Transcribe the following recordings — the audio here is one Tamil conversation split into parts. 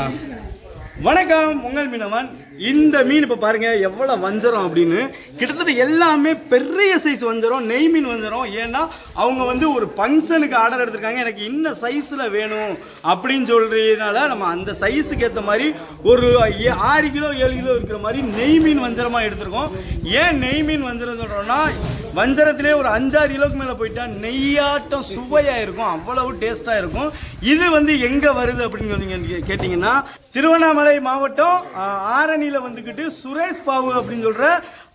வணக்கம் உங்கள் மீனவன். இந்த மீன் இப்போ பாருங்க எவ்வளோ வஞ்சரம் அப்படின்னு. கிட்டத்தட்ட எல்லாமே பெரிய சைஸ் வஞ்சரம், நெய் மீன் வஞ்சரம். ஏன்னா அவங்க வந்து ஒரு ஃபங்க்ஷனுக்கு ஆர்டர் எடுத்திருக்காங்க, எனக்கு இன்ன சைஸில் வேணும் அப்படின்னு சொல்றதுனால நம்ம அந்த சைஸுக்கு ஏற்ற மாதிரி ஒரு 6 கிலோ 7 கிலோ இருக்கிற மாதிரி நெய் மீன் வஞ்சரமாக எடுத்திருக்கோம். ஏன் நெய் மீன் வஞ்சரம் சொல்கிறோன்னா, வஞ்சரத்திலே ஒரு 5-6 கிலோக்கு மேலே போயிட்டா நெய்யாட்டம் சுவையாக இருக்கும், அவ்வளவு டேஸ்ட்டாக இருக்கும். இது வந்து எங்கே வருது அப்படின்னு கேட்டிங்கன்னா, திருவண்ணாமலை மாவட்டம் ஆரணியில் வந்துக்கிட்டு சுரேஷ் பாபு அப்படின்னு சொல்கிற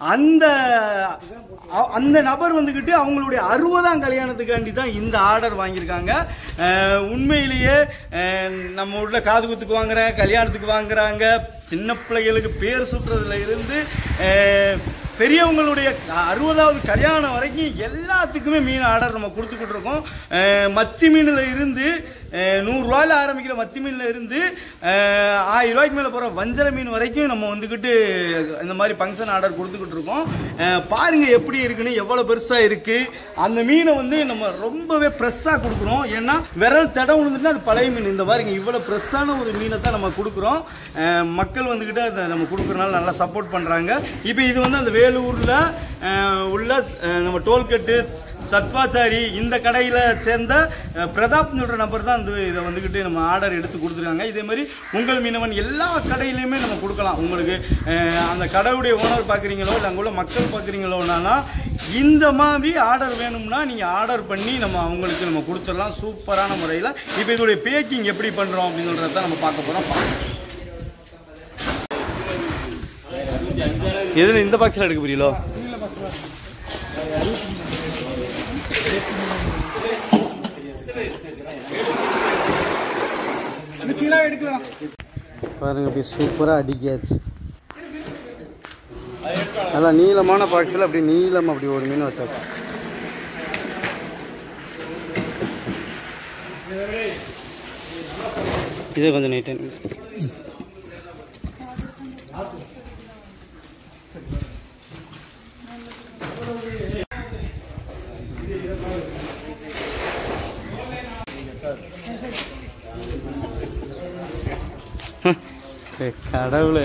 அந்த நபர் வந்துக்கிட்டு அவங்களுடைய 60ஆம் கல்யாணத்துக்காண்டி தான் இந்த ஆர்டர் வாங்கியிருக்காங்க. உண்மையிலேயே நம்ம ஊரில் காது குத்துக்கு வாங்குறாங்க, கல்யாணத்துக்கு வாங்குறாங்க, சின்ன பிள்ளைகளுக்கு பேர் சுற்றுறதுல இருந்து பெரியவங்களுடைய 60வது கல்யாணம் வரைக்கும் எல்லாத்துக்குமே மீன் ஆர்டர் நம்ம கொடுத்துக்கிட்டு இருக்கோம். மத்தி மீனில் இருந்து 100 ரூபாயில் ஆரம்பிக்கிற மத்தி மீனில் இருந்து 1000 ரூபாய்க்கு மேலே போகிற வஞ்சர மீன் வரைக்கும் நம்ம வந்துக்கிட்டு இந்த மாதிரி ஃபங்க்ஷன் ஆர்டர் கொடுத்துக்கிட்டு இருக்கோம். பாருங்கள் எப்படி இருக்குன்னு, எவ்வளோ பெருசாக இருக்குது. அந்த மீனை வந்து நம்ம ரொம்பவே ஃப்ரெஷ்ஷாக கொடுக்குறோம். ஏன்னா விரல் தடை விழுந்துட்டுனா அது பழைய மீன். இந்த பாருங்க இவ்வளோ ஃப்ரெஷ்ஷான ஒரு மீனை தான் நம்ம கொடுக்குறோம். மக்கள் வந்துக்கிட்டு அதை நம்ம கொடுக்குறனால நல்லா சப்போர்ட் பண்ணுறாங்க. இப்போ இது வந்து அந்த வேலூரில் உள்ள நம்ம டோல்கட்டு சத்வாச்சாரி இந்த கடையில் சேர்ந்த பிரதாப் சொல்கிற நபர் தான் இதை வந்துக்கிட்டு நம்ம ஆர்டர் எடுத்து கொடுத்துருக்காங்க. இதே மாதிரி உங்கள் மீனவன் எல்லா கடையிலையுமே நம்ம கொடுக்கலாம். உங்களுக்கு அந்த கடையுடைய ஓனர் பார்க்குறீங்களோ இல்லை அங்கே உள்ள மக்கள் பார்க்குறீங்களோனா இந்த மாதிரி ஆர்டர் வேணும்னா நீங்கள் ஆர்டர் பண்ணி நம்ம அவங்களுக்கு நம்ம கொடுத்துடலாம் சூப்பரான முறையில். இப்போ இதோடைய பேக்கிங் எப்படி பண்ணுறோம் அப்படின்னு சொல்கிறத தான் நம்ம பார்க்க போகிறோம். எதுன்னு இந்த பாக்ஸில் எடுக்க புரியலோ? பாருங்க அப்படி சூப்பராக அடிக்காச்சு. நல்லா நீளமான பாக்ஸில் அப்படி நீளமாக அப்படி ஒரு மீன் வச்சாச்சு. இதே கொஞ்சம் நீட்டாக கடவுளே.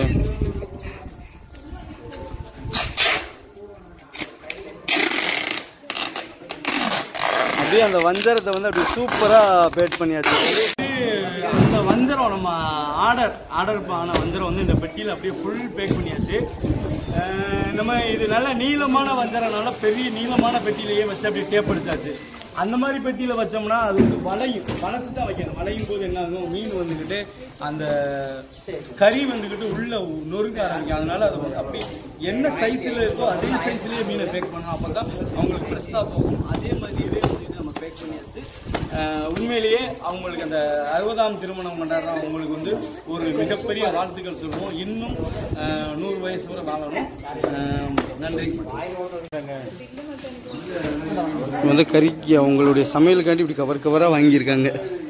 அப்படியே அந்த வஞ்சரத்தை வந்து அப்படி சூப்பராக பேட் பண்ணியாச்சு. அந்த வஞ்சரம் நம்ம ஆர்டர் ஆன வஞ்சரம் வந்து இந்த பெட்டியில் அப்படியே ஃபுல் பேக் பண்ணியாச்சு. நம்ம இது நல்ல நீளமான வஞ்சரனால பெரிய நீளமான பெட்டியிலேயே வச்சு அப்படியே டேப் அடிச்சாச்சு. அந்த மாதிரி பெட்டியில் வச்சோம்னா அது வந்து வளைச்சு தான் வைக்கணும். வளையும் போது என்ன ஆகும், மீன் வந்துக்கிட்டு அந்த கறி வந்துக்கிட்டு உள்ள நொறுக்க ஆரம்பிக்கும். அதனால அது வந்து அப்படி என்ன சைஸில் இருக்கோ அதே சைஸ்லேயே மீனை பேக் பண்ணணும். அப்போ தான் அவங்களுக்கு ஃப்ரெஷ்ஷாக போகும். அதே மாதிரியே வந்துட்டு நம்ம பேக் பண்ணியாச்சு. உண்மையிலேயே அவங்களுக்கு அந்த 60ஆம் திருமணம் கொண்டாடுற அவங்களுக்கு வந்து ஒரு மிகப்பெரிய வாழ்த்துக்கள் சொல்லுவோம். இன்னும் 100 வயசு வரை வாழணும். நன்றி. வந்து கறிக்கு அவங்களுடைய சமையலுக்காண்டி இப்படி கவராக வாங்கியிருக்காங்க.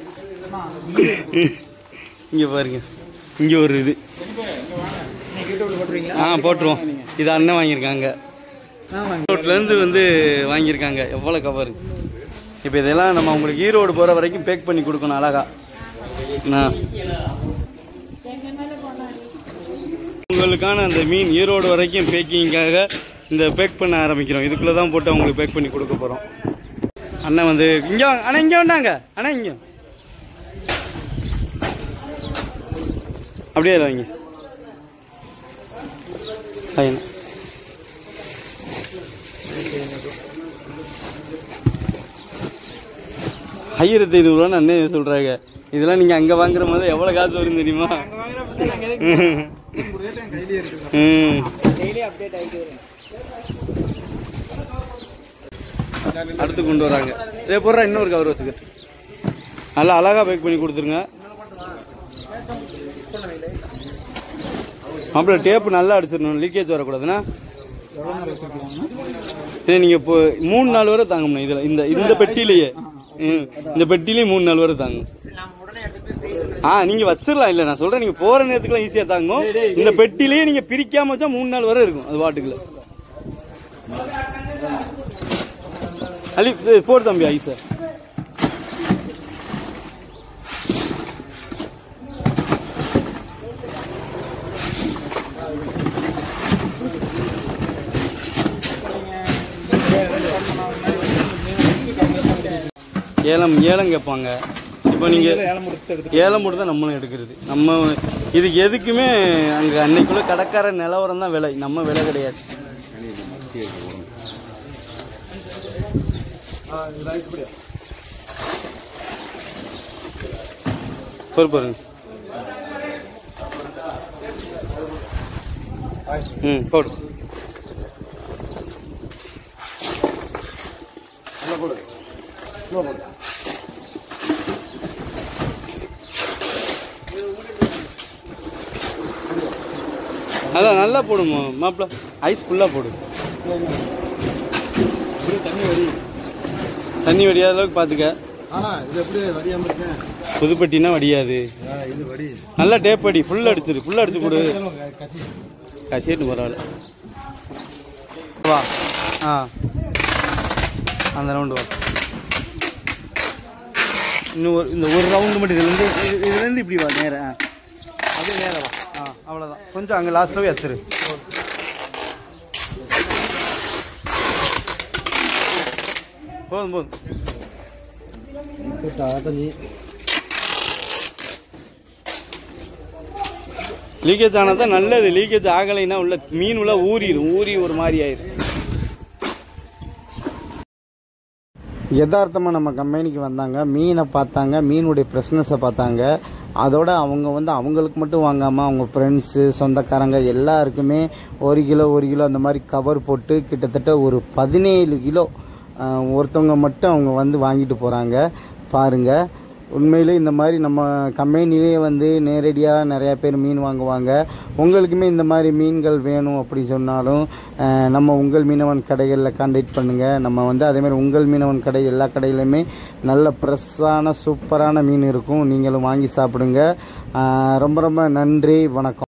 இங்கே பாருங்க, இங்கே ஒரு இது போட்டுருவோம். இது அண்ணன் வாங்கியிருக்காங்க, ஈரோட்லேருந்து வந்து வாங்கியிருக்காங்க. எவ்வளோ கவர். இப்போ இதெல்லாம் நம்ம அவங்களுக்கு ஈரோடு போகிற வரைக்கும் பேக் பண்ணி கொடுக்கணும் அழகா. உங்களுக்கான அந்த மீன் ஈரோடு வரைக்கும் பேக்கிங்காக இந்த பேக் பண்ண ஆரம்பிக்கிறோம். இதுக்குள்ளே தான் போட்டு அவங்களுக்கு பேக் பண்ணி கொடுக்க போகிறோம். அண்ணன் வந்து இங்கே வாங்க. அண்ணா இங்கே வந்தாங்க. அண்ணா இங்கே அப்படியே வாங்க. ஐயா 1500 ரூபான்னு அண்ணன் சொல்கிறாங்க. இதெல்லாம் நீங்கள் அங்கே வாங்குற மாதிரி எவ்வளோ காசு வரும் தெரியுமா? அடுத்து கொண்டு வராங்க. இதே போடுறா இன்னொரு கவர் வச்சுக்க. நல்லா அழகாக பேக் பண்ணி கொடுத்துருங்க. அப்புறம் டேப்பு நல்லா அடிச்சிடணும், லீக்கேஜ் வரக்கூடாதுண்ணா. சரி, நீங்கள் இப்போ 3 நாள் வரை தாங்கணும். இதில் இந்த பெட்டியிலேயே இந்த பெட்டிலேயே 3 நாள் வரை தாங்கும். நீங்கள் வச்சிடலாம். இல்லை நான் சொல்கிறேன், நீங்கள் போகிற நேரத்துக்குலாம் ஈஸியாக தாங்கும். இந்த பெட்டிலேயே நீங்கள் பிரிக்காம வச்சா 3 நாள் வரை இருக்கும் அது வாட்டுக்குள்ள. அலி போடு தம்பி ஐஸை. ஏலம் கேட்பாங்க. இப்போ நீங்கள் ஏலம் போட்டு தான் நம்மளும் எடுக்கிறது. நம்ம இதுக்கு எதுக்குமே அங்கே அன்னைக்குள்ளே கடைக்கார நிலவரம் தான் விலை, நம்ம விலை கிடையாது. பாருங்க. போடு. அதான் நல்லா போடுமா மாப்பிள்ள, ஐஸ் ஃபுல்லாக போடு. தண்ணி வடியாத அளவுக்கு பார்த்துக்க. புதுப்பட்டினா வடியாது. நல்லா டேப் அடி, ஃபுல்லாக அடிச்சிரு, ஃபுல்லாக அடிச்சு கொடு. கசிட்டு பரவாயில்ல. வா அந்த ரவுண்டு வா. இன்னும் இந்த ஒரு ரவுண்டு மட்டும் இதுலேருந்து இப்படி வா நேரம். அப்படியே நேரம் வா. அவ்வளோதான். கொஞ்சம் அங்கே லாஸ்ட்டில் போய் எடுத்துரு. போதும். லீக்கேஜ் ஆனால் தான் நல்லது. லீக்கேஜ் ஆகலைன்னா உள்ள மீன் உள்ள ஊறிடும். ஊறி ஒரு மாதிரி ஆயிடும். யதார்த்தமாக நம்ம கம்பெனிக்கு வந்தாங்க, மீனை பார்த்தாங்க, மீனுடைய ஃப்ரெஷ்னஸை பார்த்தாங்க. அதோட அவங்க அவங்களுக்கு மட்டும் வாங்காமல் அவங்க ஃப்ரெண்ட்ஸு, சொந்தக்காரங்க எல்லாருக்குமே 1 கிலோ அந்த மாதிரி கவர் போட்டு கிட்டத்தட்ட ஒரு 17 கிலோ ஒருத்தவங்க மட்டும் அவங்க வாங்கிட்டு போகிறாங்க. பாருங்கள், உண்மையிலே இந்த மாதிரி நம்ம கம்பெனிலே நேரடியாக நிறையா பேர் மீன் வாங்குவாங்க. உங்களுக்குமே இந்த மாதிரி மீன்கள் வேணும் அப்படி சொன்னாலும் நம்ம உங்கள் மீனவன் கடைகளில் கான்டாக்ட் பண்ணுங்கள். நம்ம அதேமாதிரி உங்கள் மீனவன் கடை எல்லா கடையிலையுமே நல்ல ஃப்ரெஷ்ஷான சூப்பரான மீன் இருக்கும். நீங்களும் வாங்கி சாப்பிடுங்க. ரொம்ப ரொம்ப நன்றி, வணக்கம்.